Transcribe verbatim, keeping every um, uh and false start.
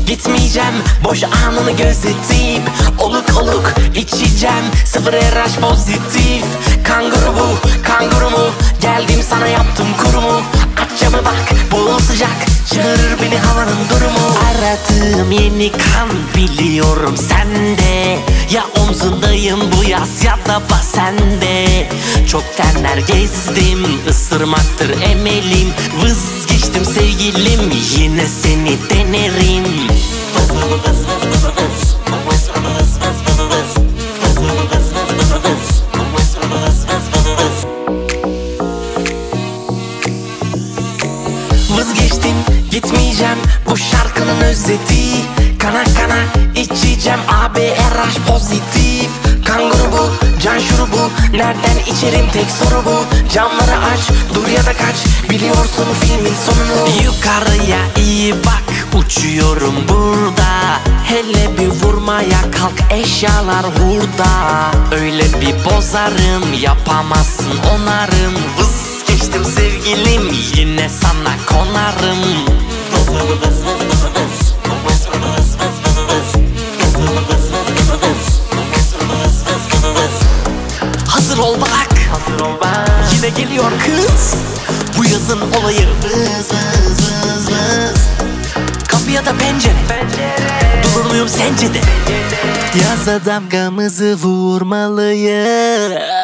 gitmeyeceğim boş anını gözetip oluk oluk içeceğim sıfır R H pozitif. Kanguru bu, kanguru mu? Geldim sana yaptım kurumu. Aç camı bak, bol sıcak çağırır beni havanın durumu. Aradığım yeni kan biliyorum sende. Ya omzundayım bu yaz ya da basende. Çok tenler gezdim, ısırmaktır emelim. Vazgeçtim sevgilim, yine seni denerim. Vazgeçtim, gitmeyeceğim bu şarkının özeti. Kana kana içeceğim A B R H pozitif. Kanguru bu, can şurubu. Nereden içerim tek soru bu. Camları aç, dur ya da kaç. Biliyorsun filmin sonunu. Yukarıya iyi bak, uçuyorum burada. Hele bir vurmaya kalk, eşyalar hurda. Öyle bir bozarım, yapamazsın onarım. Vazgeçtim sevgilim, yine sana konarım. Hazır ol bak, hazır ol bak. Yine geliyor kız. Bu yazın olayı vız vız vız vız. Kapı ya da pencere, pencere. Durur muyum sence de? Yaza damgamızı vurmalıyız.